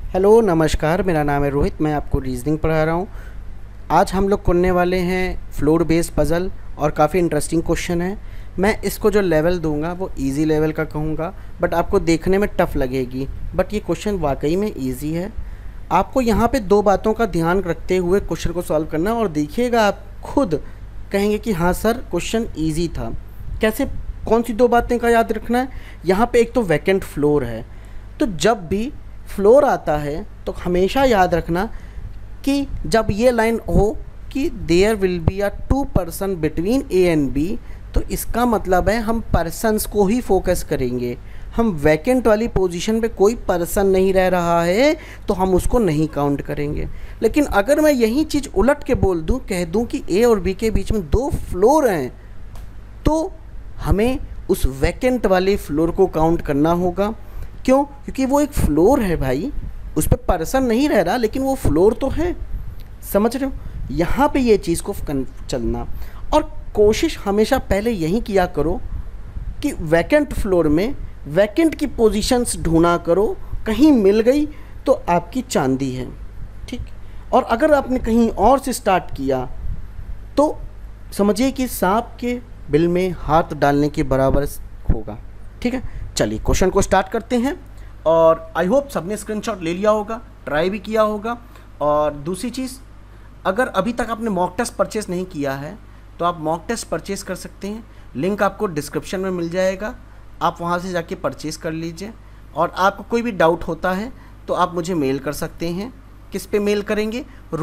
Hello नमस्कार, मेरा नाम है रोहित। मैं आपको रीजनिंग पढ़ा रहा हूँ। आज हम लोग करने वाले हैं फ्लोर बेस्ड पज़ल और काफ़ी इंटरेस्टिंग क्वेश्चन है। मैं इसको जो लेवल दूंगा वो इजी लेवल का कहूँगा, बट आपको देखने में टफ़ लगेगी, बट ये क्वेश्चन वाकई में इजी है। आपको यहाँ पे दो बातों का ध्यान रखते हुए क्वेश्चन को सॉल्व करना, और देखिएगा आप खुद कहेंगे कि हाँ सर क्वेश्चन ईजी था। कैसे, कौन सी दो बातें का याद रखना है? यहाँ पे एक तो वैकेंट फ्लोर है, तो जब भी फ्लोर आता है तो हमेशा याद रखना कि जब ये लाइन हो कि there will be a 2 person between A and B, तो इसका मतलब है हम पर्सन्स को ही फोकस करेंगे। हम वैकेंट वाली पोजीशन पे कोई पर्सन नहीं रह रहा है तो हम उसको नहीं काउंट करेंगे। लेकिन अगर मैं यही चीज़ उलट के बोल दूं, कह दूं कि ए और बी के बीच में 2 फ्लोर हैं, तो हमें उस वैकेंट वाले फ्लोर को काउंट करना होगा। क्यों? क्योंकि वो एक फ्लोर है भाई, उस पर पर्सन नहीं रह रहा, लेकिन वो फ्लोर तो है। समझ रहे हो? यहाँ पे ये चीज़ को चलना, और कोशिश हमेशा पहले यही किया करो कि वैकेंट फ्लोर में वैकेंट की पोजीशंस ढूंढा करो। कहीं मिल गई तो आपकी चांदी है, ठीक। और अगर आपने कहीं और से स्टार्ट किया तो समझिए कि सांप के बिल में हाथ डालने के बराबर होगा, ठीक है। चलिए क्वेश्चन को स्टार्ट करते हैं, और आई होप सबने स्क्रीनशॉट ले लिया होगा, ट्राई भी किया होगा। और दूसरी चीज़, अगर अभी तक आपने मॉक टेस्ट परचेस नहीं किया है तो आप मॉक टेस्ट परचेस कर सकते हैं। लिंक आपको डिस्क्रिप्शन में मिल जाएगा, आप वहां से जाके परचेस कर लीजिए। और आपको कोई भी डाउट होता है तो आप मुझे मेल कर सकते हैं। किस पे मेल करेंगे?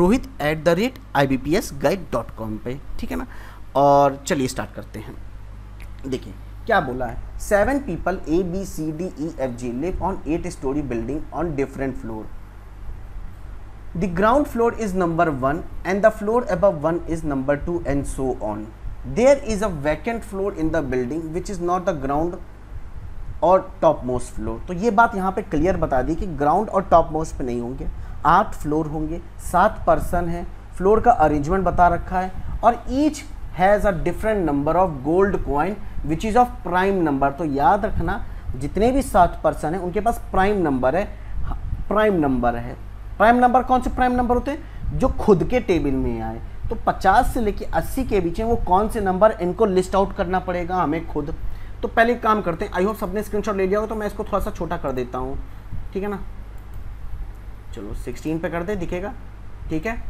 rohit@ibpsguide.com पे, ठीक है ना। और चलिए स्टार्ट करते हैं। देखिए क्या बोला है। 7 people A, B, C, D, E, F, G live on 8-story building on different floor. The ground floor is number 1 and the floor above 1 is number 2 and so on. There is a vacant floor in the building which is not the ground और top most floor. तो ये बात यहाँ पे clear बता दी कि ground और top most पे नहीं होंगे, 8 फ्लोर होंगे, 7 पर्सन है, फ्लोर का अरेंजमेंट बता रखा है, और each has a different number of gold coin which is of prime number. तो याद रखना जितने भी 7 पर्सन हैं उनके पास प्राइम नंबर है। प्राइम नंबर है, प्राइम नंबर कौन से प्राइम नंबर होते हैं? जो खुद के टेबल में आए। तो 50 से लेके 80 के बीच में वो कौन से नंबर, इनको लिस्ट आउट करना पड़ेगा हमें खुद। तो पहले काम करते हैं। आई होप सबने स्क्रीनशॉट ले लिया हो, तो मैं इसको थोड़ा सा छोटा कर देता हूँ, ठीक है ना। चलो 16 पे कर दे, दिखेगा, ठीक है।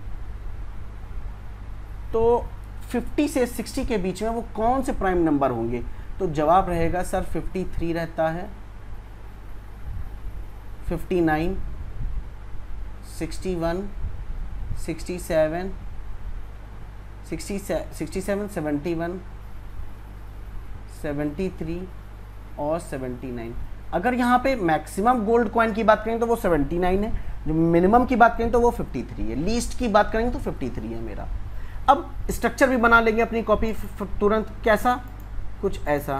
तो 50 से 60 के बीच में वो कौन से प्राइम नंबर होंगे? तो जवाब रहेगा सर 53 रहता है, 59, 61, 67, 71, 73 और 79। अगर यहाँ पे मैक्सिमम गोल्ड कॉइन की बात करें तो वो 79 है, जो मिनिमम की बात करें तो वो 53 है, लीस्ट की बात करेंगे तो 53 है मेरा। अब स्ट्रक्चर भी बना लेंगे अपनी कॉपी तुरंत। कैसा? कुछ ऐसा,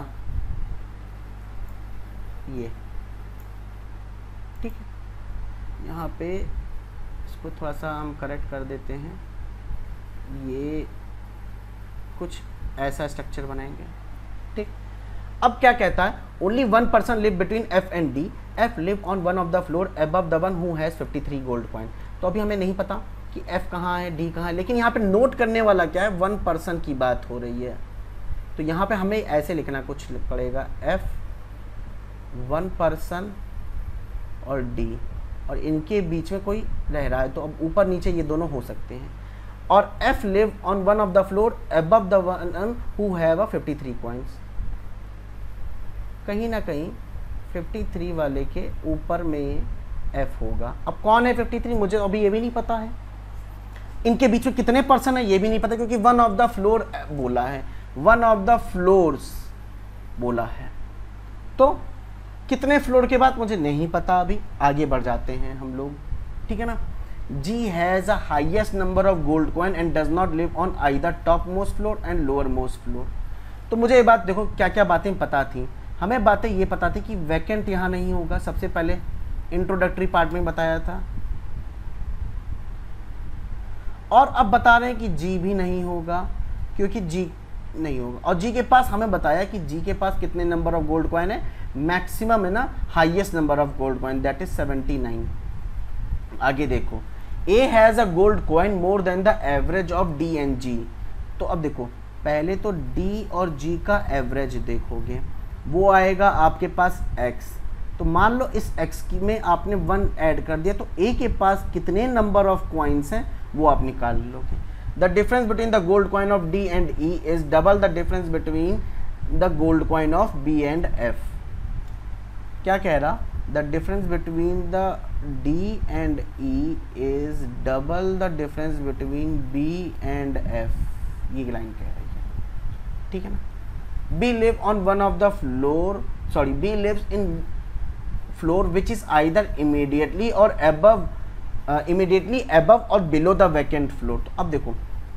ये, ठीक है। यहाँ पे इसको थोड़ा सा हम करेक्ट कर देते हैं, ये कुछ ऐसा स्ट्रक्चर बनाएंगे, ठीक। अब क्या कहता है? Only 1 person live between F and D, F live on one of the floor above the one who has 53 gold coin. तो अभी हमें नहीं पता कि F कहाँ है, D कहाँ है, लेकिन यहाँ पे नोट करने वाला क्या है? 1 पर्सन की बात हो रही है, तो यहाँ पे हमें ऐसे लिखना कुछ पड़ेगा, F 1 पर्सन और D, और इनके बीच में कोई रह रहा है, तो अब ऊपर नीचे ये दोनों हो सकते हैं। और F live on one of the floor above the one who have a 53 coins. कहीं ना कहीं 53 वाले के ऊपर में F होगा। अब कौन है 53? मुझे अभी ये भी नहीं पता है। इनके बीच में कितने पर्सन है ये भी नहीं पता, क्योंकि वन ऑफ द फ्लोर बोला है, वन ऑफ द फ्लोर्स बोला है। तो कितने फ्लोर के बाद मुझे नहीं पता, अभी आगे बढ़ जाते हैं हम लोग, ठीक है ना। G has a highest number of gold coin and does not live on either top most floor and lower most floor. तो मुझे ये बात देखो, क्या क्या बातें पता थी हमें। बातें ये पता थी कि वैकेंट यहाँ नहीं होगा, सबसे पहले इंट्रोडक्टरी पार्ट में बताया था। और अब बता रहे हैं कि जी भी नहीं होगा, क्योंकि जी नहीं होगा। और जी के पास हमें बताया कि जी के पास कितने नंबर ऑफ गोल्ड कॉइन है, मैक्सिमम है ना, highest number of gold coin that is 79। आगे देखो, A has a gold coin more than the average of D and G. तो अब देखो, पहले तो डी और जी का एवरेज देखोगे, वो आएगा आपके पास x। तो मान लो इस x की में आपने 1 ऐड कर दिया, तो a के पास कितने नंबर ऑफ कॉइन्स हैं वो आप निकाल लोगे। The difference between the gold coin of d and e is double the difference between the gold coin of b and f। क्या कह रहा, the difference between the d and e is double the difference between b and f। ये line कह रही है, ठीक है ना। b live on one of the floor, sorry, b lives in floor which is either immediately or above, immediately above or below the vacant floor। तो अब देखो,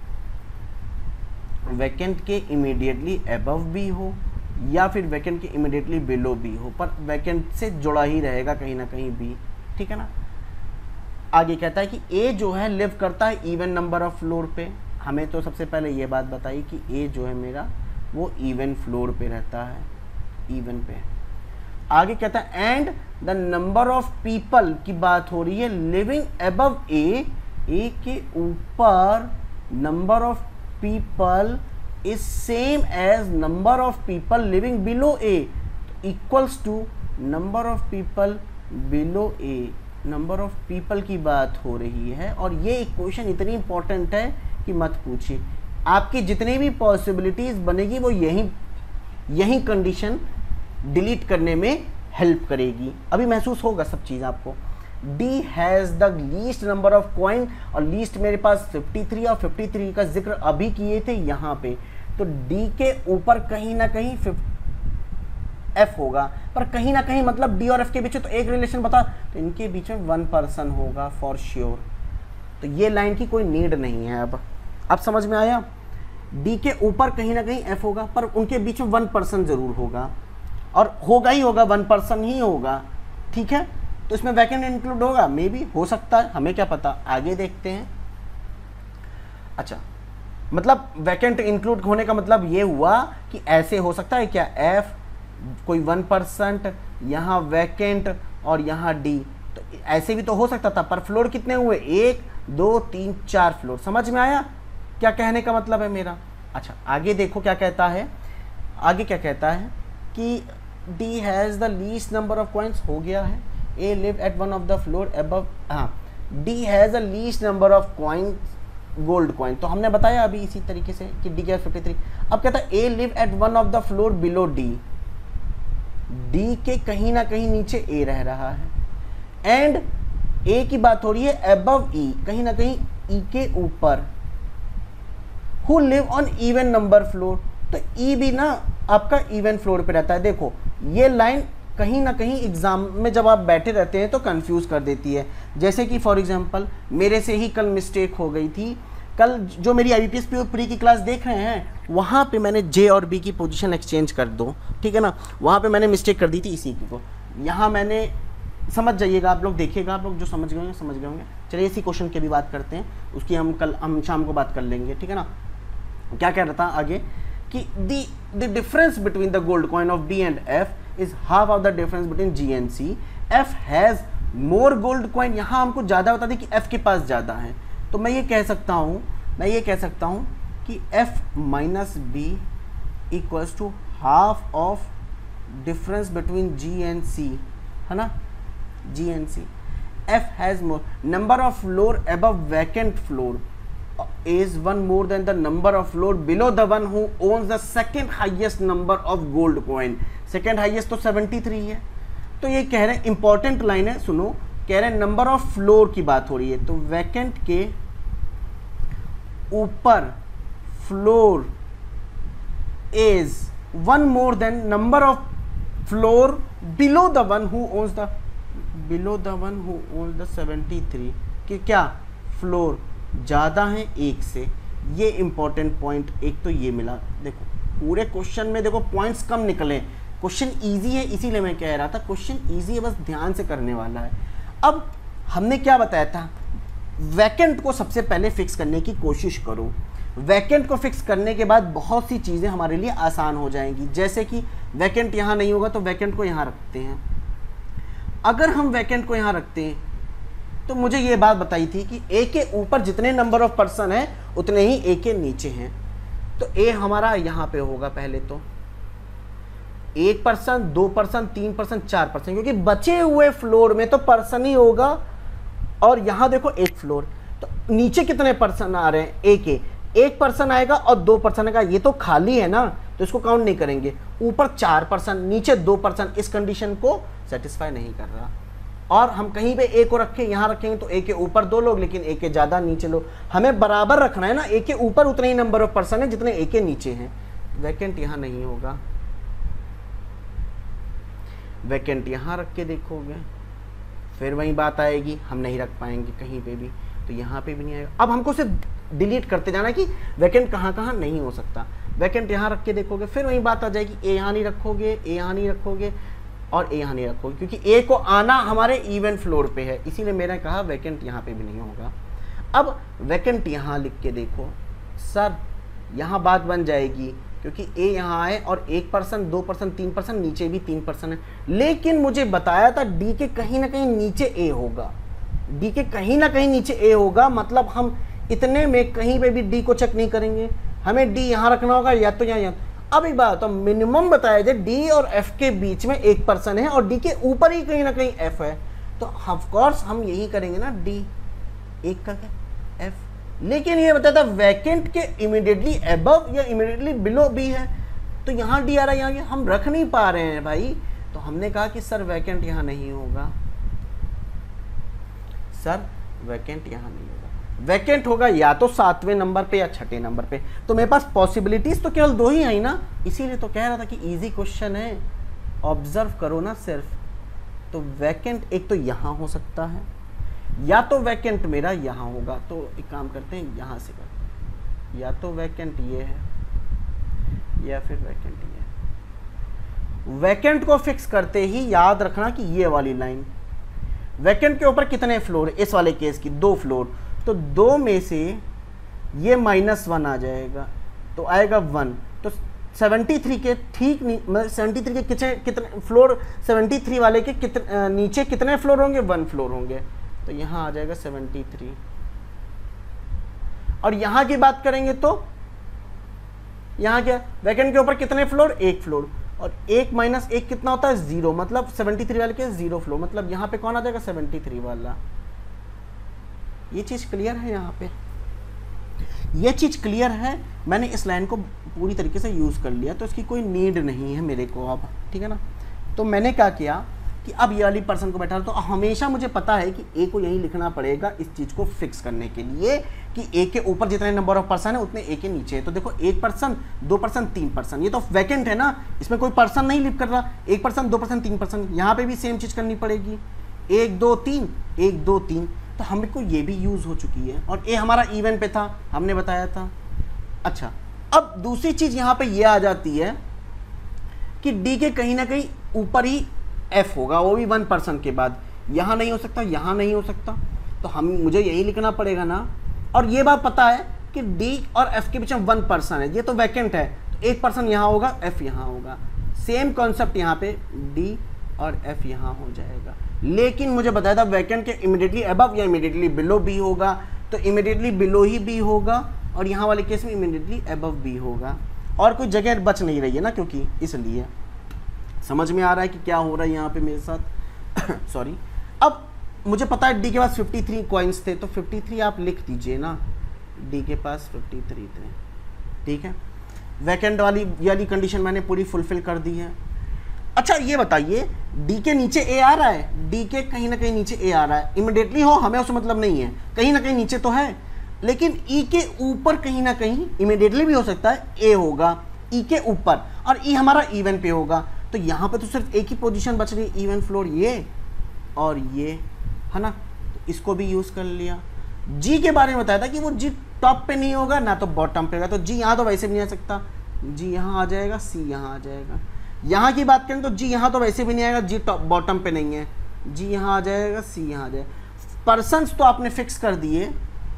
वैकेंट के इमीडिएटली अबव भी हो या फिर वैकेंट के इमीडिएटली बिलो भी हो, पर वैकेंट से जुड़ा ही रहेगा कहीं ना कहीं बी, ठीक है ना। आगे कहता है कि ए जो है लिव करता है इवन नंबर ऑफ फ्लोर पे। हमें तो सबसे पहले ये बात बताई कि ए जो है मेरा वो इवन फ्लोर पे रहता है, इवन पे। आगे कहता है and the number of people की बात हो रही है लिविंग अबव ए के ऊपर number of people is same as number of people living below A, equals to number of people below A. Number of people की बात हो रही है, और ये इक्वेशन इतनी इंपॉर्टेंट है कि मत पूछिए। आपकी जितनी भी पॉसिबिलिटीज बनेगी वो यही कंडीशन डिलीट करने में हेल्प करेगी। अभी महसूस होगा सब चीज़ आपको। D has the least number of coin, और लीस्ट मेरे पास 53 और 53 का जिक्र अभी किए थे यहाँ पे। तो D के ऊपर कहीं ना कहीं F होगा, पर कहीं ना कहीं मतलब D और F के बीच तो एक रिलेशन बता, तो इनके बीच में 1 पर्सन होगा फॉर श्योर। तो ये लाइन की कोई नीड नहीं है। अब समझ में आया, D के ऊपर कहीं ना कहीं F होगा, पर उनके बीच में 1 पर्सन जरूर होगा, और होगा ही होगा, 1 पर्सन ही होगा, ठीक है। तो इसमें वैकेंट इंक्लूड होगा, मे बी हो सकता है, हमें क्या पता, आगे देखते हैं। अच्छा, मतलब वैकेंट इंक्लूड होने का मतलब ये हुआ कि ऐसे हो सकता है क्या, F कोई 1%, यहाँ वैकेंट और यहाँ D, तो ऐसे भी तो हो सकता था। पर फ्लोर कितने हुए, 1 2 3 4 फ्लोर। समझ में आया क्या कहने का मतलब है मेरा। अच्छा, आगे देखो क्या कहता है। आगे क्या कहता है कि D has the least number of coins, हो गया है। A live at one of the floor above, हाँ, D has the least number of coins gold coin, तो हमने बताया अभी इसी तरीके से कि D के 53। अब कहता है A live at one of the floor below D, D के कहीं ना कहीं नीचे A रह रहा है, एंड A की बात हो रही है अबव E, कहीं ना कहीं E के ऊपर। Who live on even number floor, तो E भी ना आपका इवन फ्लोर पे रहता है। देखो ये लाइन कहीं ना कहीं एग्जाम में जब आप बैठे रहते हैं तो कंफ्यूज कर देती है। जैसे कि फॉर एग्जांपल मेरे से ही कल मिस्टेक हो गई थी। कल जो मेरी IBPS PO प्री की क्लास देख रहे हैं, वहाँ पे मैंने J और B की पोजीशन एक्सचेंज कर दो, ठीक है ना। वहाँ पे मैंने मिस्टेक कर दी थी इसी की को, यहाँ मैंने, समझ जाइएगा आप लोग, देखिएगा आप लोग, जो समझ गए होंगे। चलिए इसी क्वेश्चन की भी बात करते हैं, उसकी हम शाम को बात कर लेंगे, ठीक है ना। क्या कह रहा था आगे कि the difference between the gold coin of D and F is half of the difference between G and C। F has more gold coin, यहाँ हमको ज़्यादा बता दें कि F के पास ज़्यादा है, तो मैं ये कह सकता हूँ कि F minus B equals to half of difference between G and C, है ना, G and C। F has more number of floor above vacant floor is 1 more than the number of floor below the one who owns the second highest number of gold coin। second highest तो 73 है। तो ये कह रहे हैं, important line है, सुनो, कह रहे हैं नंबर ऑफ फ्लोर की बात हो रही है, तो वैकेंट के ऊपर floor is 1 more than number of floor below the one who owns the 73, कि क्या फ्लोर ज़्यादा है एक से। ये इंपॉर्टेंट पॉइंट एक तो ये मिला। देखो पूरे क्वेश्चन में देखो पॉइंट्स कम निकले, क्वेश्चन इजी है, इसीलिए मैं कह रहा था क्वेश्चन इजी है, बस ध्यान से करने वाला है। अब हमने क्या बताया था, वैकेंट को सबसे पहले फिक्स करने की कोशिश करो। वैकेंट को फिक्स करने के बाद बहुत सी चीज़ें हमारे लिए आसान हो जाएंगी। जैसे कि वैकेंट यहाँ नहीं होगा तो वैकेंट को यहाँ रखते हैं। अगर हम वैकेंट को यहाँ रखते हैं तो मुझे ये बात बताई थी कि ए के ऊपर जितने नंबर ऑफ पर्सन हैं उतने ही ए के नीचे हैं। तो ए हमारा यहाँ पे होगा पहले तो 1%, 2%, 3%, 4%, क्योंकि बचे हुए फ्लोर में तो पर्सन ही होगा। और यहाँ देखो एक फ्लोर, तो नीचे कितने पर्सन आ रहे हैं, ए के 1% आएगा और 2% आएगा, ये तो खाली है ना, तो इसको काउंट नहीं करेंगे। ऊपर 4%, नीचे 2%, इस कंडीशन को सेटिस्फाई नहीं कर रहा। और हम कहीं पे ए को रखें, यहाँ रखेंगे तो ए के ऊपर 2 लोग, लेकिन ए के ज़्यादा नीचे लोग, हमें बराबर रखना है ना, ए के ऊपर उतने ही नंबर ऑफ पर्सन है जितने ए के नीचे हैं। वैकेंट यहाँ नहीं होगा, वैकेंट यहाँ रख के देखोगे फिर वही बात आएगी, हम नहीं रख पाएंगे कहीं पे भी, तो यहाँ पे भी नहीं आएगा। अब हमको सिर्फ डिलीट करते जाना कि वैकेंट कहाँ कहाँ नहीं हो सकता। वैकेंट यहाँ रख के देखोगे फिर वही बात आ जाएगी, ए यहाँ नहीं रखोगे, ए यहाँ नहीं रखोगे और ए यहाँ नहीं रखोगे, क्योंकि ए को आना हमारे इवन फ्लोर पे है, इसीलिए मैंने कहा वैकेंट यहाँ पे भी नहीं होगा। अब वैकेंट यहाँ लिख के देखो सर, यहाँ बात बन जाएगी, क्योंकि ए यहाँ आए और 1%, 2%, 3%, नीचे भी 3% है, लेकिन मुझे बताया था डी के कहीं ना कहीं नीचे ए होगा, डी के कहीं ना कहीं नीचे ए होगा, मतलब हम इतने में कहीं पे भी डी को चेक नहीं करेंगे, हमें डी यहाँ रखना होगा या तो यहाँ। अब एक बात तो मिनिमम बताया जाए, डी और एफ के बीच में 1% है और डी के ऊपर ही कहीं ना कहीं एफ है, तो ऑफ कोर्स हम यही करेंगे ना, डी 1 का एफ। लेकिन ये बताया था वैकेंट के इमीडिएटली अबव या इमीडिएटली बिलो भी है, तो यहाँ डी आ रहा है, यहाँ हम रख नहीं पा रहे हैं भाई, तो हमने कहा कि सर वैकेंट यहाँ नहीं होगा, सर वैकेंट यहाँ नहीं होगा। वैकेंट होगा या तो 7वें नंबर पे या 6ठे नंबर पे, तो मेरे पास पॉसिबिलिटीज तो केवल 2 ही आई ना, इसीलिए तो कह रहा था कि इजी क्वेश्चन है, ऑब्जर्व करो ना सिर्फ। तो वैकेंट एक तो यहाँ हो सकता है, या तो वैकेंट मेरा यहाँ होगा, तो एक काम करते हैं यहाँ से करते हैं, या तो वैकेंट ये है या फिर वैकेंट ये है। वैकेंट को फिक्स करते ही याद रखना कि ये वाली लाइन, वैकेंट के ऊपर कितने फ्लोर, इस वाले केस की 2 फ्लोर, तो 2 में से ये -1 आ जाएगा, तो आएगा 1, तो 73 के ठीक नहीं, मतलब 73 के कितने फ्लोर, 73 वाले के कितने नीचे कितने फ्लोर होंगे, 1 फ्लोर होंगे, तो यहाँ आ जाएगा 73। और यहाँ की बात करेंगे तो यहाँ क्या, वैकेंट के ऊपर कितने फ्लोर, 1 फ्लोर, और 1 - 1 कितना होता है, 0, मतलब 73 वाले के 0 फ्लोर, मतलब यहाँ पे कौन आ जाएगा, 73 वाला। ये चीज़ क्लियर है, यहाँ पे ये चीज़ क्लियर है। मैंने इस लाइन को पूरी तरीके से यूज़ कर लिया, तो इसकी कोई नीड नहीं है मेरे को अब, ठीक है ना। तो मैंने क्या किया कि अब ये वाली पर्सन को बैठा, तो हमेशा मुझे पता है कि ए को यही लिखना पड़ेगा इस चीज़ को फिक्स करने के लिए कि ए के ऊपर जितने नंबर ऑफ पर्सन है उतने ए के नीचे है। तो देखो 1%, 2%, 3%, ये तो वैकेंट है ना, इसमें कोई पर्सन नहीं लिख कर रहा, 1%, 2%, 3%, यहाँ पे भी सेम चीज़ करनी पड़ेगी, 1 2 3, 1 2 3, तो हमको ये भी यूज़ हो चुकी है, और ए हमारा इवन पे था, हमने बताया था। अच्छा, अब दूसरी चीज़ यहाँ पे ये आ जाती है कि डी के कहीं ना कहीं ऊपर ही एफ होगा, वो भी 1% के बाद, यहाँ नहीं हो सकता, यहाँ नहीं हो सकता, तो मुझे यही लिखना पड़ेगा ना। और ये बात पता है कि डी और एफ के बीच में 1% है, ये तो वैकेंट है, तो 1% यहाँ होगा, एफ यहाँ होगा, सेम कॉन्सेप्ट यहाँ पे डी और एफ यहाँ हो जाएगा। लेकिन मुझे बताया था वैकेंट के इमीडिएटली अबव या इमीडिएटली बिलो भी होगा, तो इमीडिएटली बिलो ही भी होगा, और यहाँ वाले केस में इमीडिएटली अबव भी होगा, और कोई जगह बच नहीं रही है ना, क्योंकि इसलिए समझ में आ रहा है कि क्या हो रहा है यहाँ पे मेरे साथ। सॉरी। अब मुझे पता है डी के पास 53 कॉइन्स थे, तो 53 आप लिख दीजिए ना, डी के पास 53 थे, ठीक है। वैकेंट वाली कंडीशन मैंने पूरी फुलफिल कर दी है। अच्छा ये बताइए, डी के नीचे ए आ रहा है, डी के कहीं ना कहीं नीचे ए आ रहा है, इमिडिएटली हो हमें उससे मतलब नहीं है, कहीं ना कहीं नीचे तो है, लेकिन ई के ऊपर कहीं ना कहीं इमिडिएटली भी हो सकता है ए होगा ई के ऊपर, और ई हमारा इवन पे होगा, तो यहाँ पे तो सिर्फ एक ही पोजीशन बच रही है, इवन फ्लोर ये और ये है ना, तो इसको भी यूज़ कर लिया। जी के बारे में बताया था कि वो जी टॉप पे नहीं होगा ना तो बॉटम पे होगा, तो जी यहाँ तो वैसे भी नहीं आ सकता, जी यहाँ आ जाएगा, सी यहाँ आ जाएगा। यहाँ की बात करें तो जी यहाँ तो वैसे भी नहीं आएगा, जी टॉप बॉटम पे नहीं है, जी यहाँ आ जाएगा, सी यहाँ आ जाएगा। पर्सन्स तो आपने फिक्स कर दिए,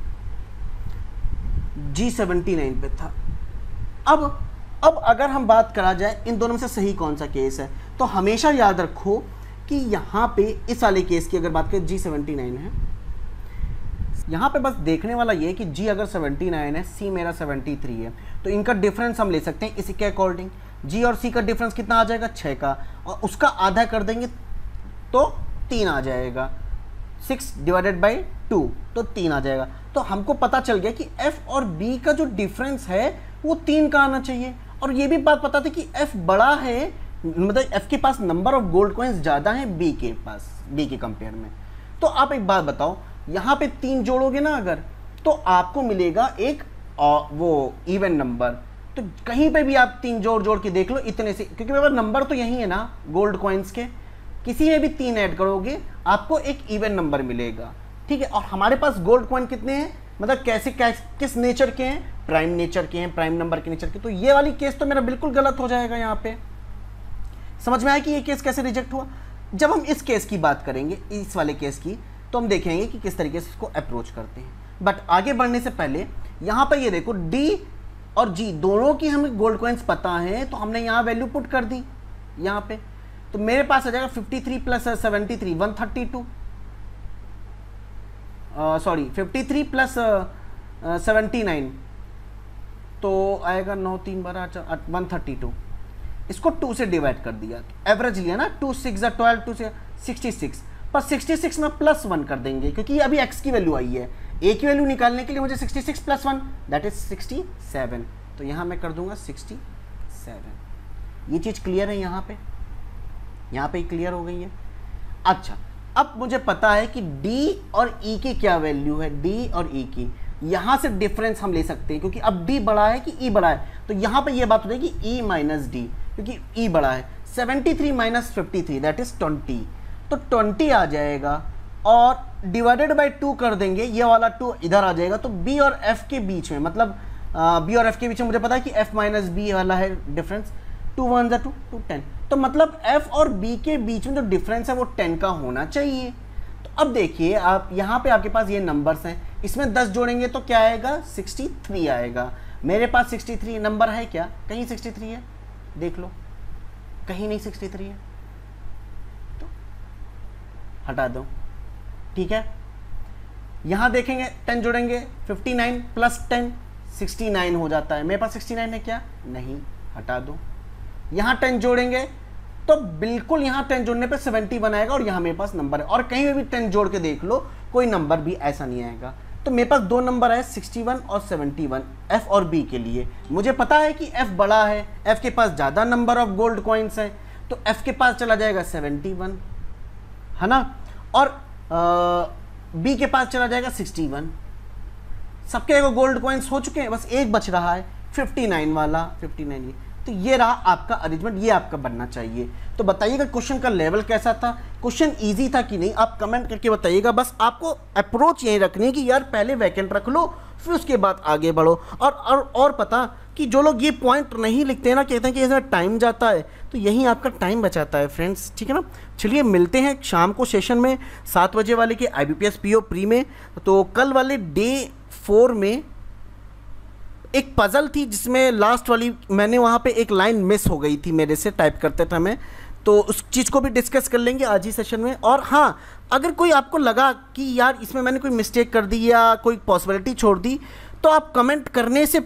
जी 79 पे था। अब अगर हम बात करा जाए इन दोनों में से सही कौन सा केस है, तो हमेशा याद रखो कि यहाँ पे इस वाले केस की अगर बात करें जी 79 है, यहाँ पे बस देखने वाला ये है कि जी अगर 79 है, सी मेरा 73 है, तो इनका डिफरेंस हम ले सकते हैं इसी के अकॉर्डिंग। जी और सी का डिफरेंस कितना आ जाएगा, 6 का, और उसका आधा कर देंगे तो 3 आ जाएगा, 6 डिवाइडेड बाई 2 तो 3 आ जाएगा। तो हमको पता चल गया कि एफ और बी का जो डिफरेंस है वो 3 का आना चाहिए। और ये भी बात पता थी कि एफ बड़ा है, मतलब एफ के पास नंबर ऑफ गोल्ड कॉइन्स ज़्यादा है बी के पास, बी के कंपेयर में। तो आप एक बात बताओ, यहाँ पे 3 जोड़ोगे ना अगर, तो आपको मिलेगा एक वो इवन नंबर। तो कहीं पे भी आप 3 जोड़ के देख लो इतने से, क्योंकि मेरे पास नंबर तो यही है ना गोल्ड कॉइन्स के, किसी में भी 3 ऐड करोगे आपको एक इवन नंबर मिलेगा, ठीक है। और हमारे पास गोल्ड कॉइन कितने हैं, मतलब कैसे किस नेचर के हैं, प्राइम नेचर के हैं, प्राइम नंबर के नेचर के। तो ये वाली केस तो मेरा बिल्कुल गलत हो जाएगा। यहाँ पे समझ में आया कि ये केस कैसे रिजेक्ट हुआ। जब हम इस केस की बात करेंगे, इस वाले केस की, तो हम देखेंगे कि किस तरीके से इसको अप्रोच करते हैं। बट आगे बढ़ने से पहले यहाँ पर ये देखो, डी और जी दोनों की हमें गोल्ड कॉइन्स पता है, तो हमने यहाँ वैल्यू पुट कर दी यहाँ पे। तो मेरे पास आ जाएगा 53 प्लस 73 132, सॉरी 53 प्लस 79 तो आएगा 9 3 12 132। इसको 2 से डिवाइड कर दिया, एवरेज लिया ना, 2 6 12 2 से 66, पर 66 में प्लस 1 कर देंगे क्योंकि अभी x की वैल्यू आई है। a की वैल्यू निकालने के लिए मुझे 66 प्लस 1 दैट इज 67, तो यहाँ मैं कर दूंगा 67। ये चीज़ क्लियर है यहाँ पे क्लियर हो गई है। अच्छा, अब मुझे पता है कि d और e की क्या वैल्यू है, d और e की, यहाँ से डिफरेंस हम ले सकते हैं क्योंकि अब d बड़ा है कि e बड़ा है। तो यहाँ पे ये बात हो जाएगी e माइनस डी, क्योंकि e बड़ा है। 73 माइनस 53 दैट इज 20, तो 20 आ जाएगा और डिवाइडेड बाई 2 कर देंगे, ये वाला 2 इधर आ जाएगा। तो b और f के बीच में, मतलब b और f के बीच में मुझे पता है कि f माइनस बी वाला है डिफरेंस, 2 1 2 2 10, तो मतलब f और b के बीच में जो डिफरेंस है वो 10 का होना चाहिए। तो अब देखिए आप यहाँ पे आपके पास ये नंबर्स हैं, इसमें 10 जोड़ेंगे तो क्या आएगा, 63 आएगा। मेरे पास 63 नंबर है क्या, कहीं 63 है, देख लो, कहीं नहीं 63 है, तो हटा दो, ठीक है। यहाँ देखेंगे 10 जोड़ेंगे, 59 प्लस 10 69 हो जाता है। मेरे पास 69 है क्या, नहीं, हटा दो। यहाँ 10 जोड़ेंगे तो बिल्कुल यहाँ 10 जोड़ने पे 71 आएगा और यहाँ मेरे पास नंबर है, और कहीं भी 10 जोड़ के देख लो कोई नंबर भी ऐसा नहीं आएगा। तो मेरे पास 2 नंबर है 61 और 71 एफ और बी के लिए। मुझे पता है कि एफ बड़ा है, एफ के पास ज़्यादा नंबर ऑफ गोल्ड कॉइन्स है, तो एफ के पास चला जाएगा 71, है ना, और बी के पास चला जाएगा 61। सबके को गोल्ड कॉइन्स हो चुके हैं, बस एक बच रहा है 59 वाला, 59 ये। तो ये रहा आपका अरेंजमेंट, ये आपका बनना चाहिए। तो बताइएगा क्वेश्चन का लेवल कैसा था, क्वेश्चन इजी था कि नहीं, आप कमेंट करके बताइएगा। बस आपको अप्रोच यही रखनी है कि यार पहले वैकेंट रख लो, फिर उसके बाद आगे बढ़ो। और पता कि जो लोग ये पॉइंट नहीं लिखते हैं ना, कहते हैं कि इसमें टाइम जाता है, तो यही आपका टाइम बचाता है फ्रेंड्स, ठीक है ना। चलिए मिलते हैं शाम को सेशन में 7 बजे वाले के IBPS PO प्री में। तो कल वाले डे 4 में एक पज़ल थी जिसमें लास्ट वाली मैंने वहाँ पे एक लाइन मिस हो गई थी मेरे से टाइप करते समय, तो उस चीज़ को भी डिस्कस कर लेंगे आज ही सेशन में। और हाँ, अगर कोई आपको लगा कि यार इसमें मैंने कोई मिस्टेक कर दी या कोई पॉसिबिलिटी छोड़ दी, तो आप कमेंट करने से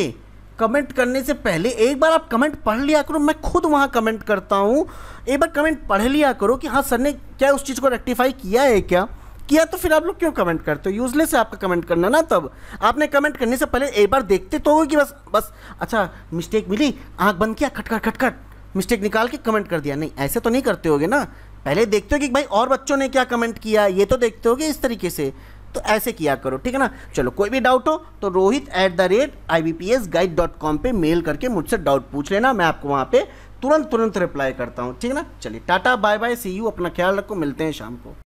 पहले एक बार आप कमेंट पढ़ लिया करो। मैं खुद वहाँ कमेंट करता हूँ, एक बार कमेंट पढ़ लिया करो कि हाँ सर ने क्या उस चीज़ को रेक्टिफाई किया है, क्या किया, तो फिर आप लोग क्यों कमेंट करते हो, यूजलेस है आपका कमेंट करना ना। तब आपने कमेंट करने से पहले एक बार देखते तो हो कि बस अच्छा मिस्टेक मिली, आंख बंद किया, खटखट मिस्टेक निकाल के कमेंट कर दिया, नहीं ऐसे तो नहीं करते होगे ना। पहले देखते हो कि भाई और बच्चों ने क्या कमेंट किया, ये तो देखते होगे इस तरीके से, तो ऐसे किया करो, ठीक है ना। चलो कोई भी डाउट हो तो rohit@ibpsguide.com पे मेल करके मुझसे डाउट पूछ लेना, मैं आपको वहाँ पे तुरंत रिप्लाई करता हूँ, ठीक है ना। चलिए tata bye bye, see you, अपना ख्याल रखो, मिलते हैं शाम को।